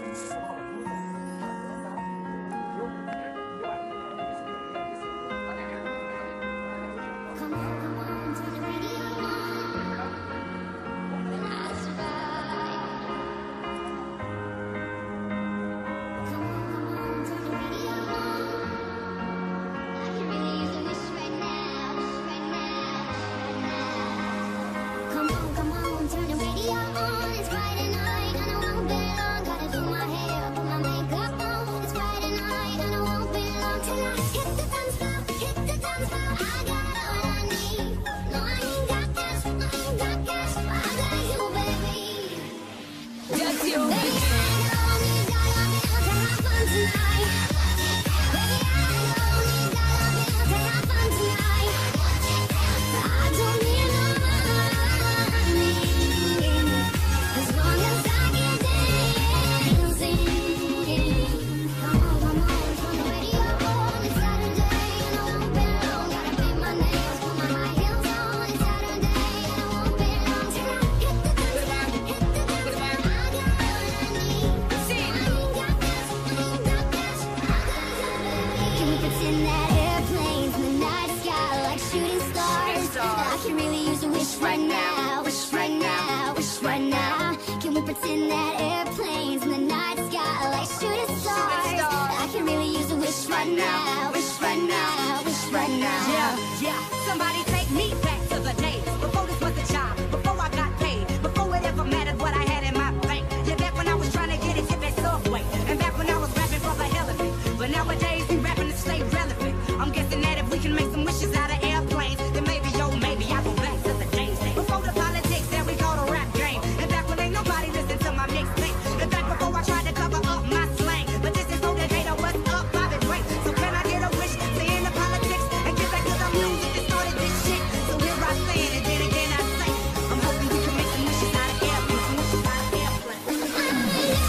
Right now, wish right now, wish right now. Can we pretend that airplanes in the night sky like shooting stars? I can really use a wish right now, wish right now, wish right now. Yeah, somebody take me back to the days before this was a job, before I got paid, before it ever mattered what I had in my bank. Yeah, back when I was trying to get a tip at Subway, and back when I was rapping for the hell of it. But nowadays we rapping to stay relevant. I'm guessing that if we can make some wishes out of airplanes, then maybe, yo, maybe I go back to the days before the politics that we call the rap game, and back when ain't nobody listened to my mixtape, and back before I tried to cover up my slang. But this is so that they know what's up, I've been great. So can I get a wish to end the politics and get back to the music that started this shit? So here I stand, and then again I say, I'm hoping we can make some wishes out of airplanes, some wishes out of airplanes.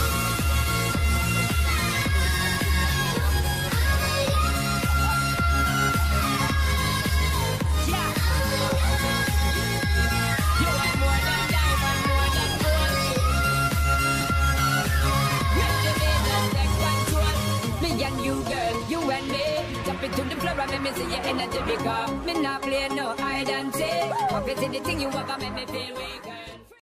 And you, girl, you and me, jump into the floor and make me see your energy because me not play no hide and seek. Obviously the thing you have, make me feel weak.